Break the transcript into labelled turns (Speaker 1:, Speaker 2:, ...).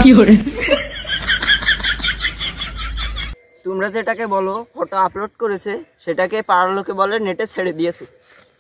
Speaker 1: তোমরা যেটাকে বলো ফটো আপলোড করেছে সেটাকে পাড়ার লোকে বলে নেটে ছেড়ে দিয়েছে।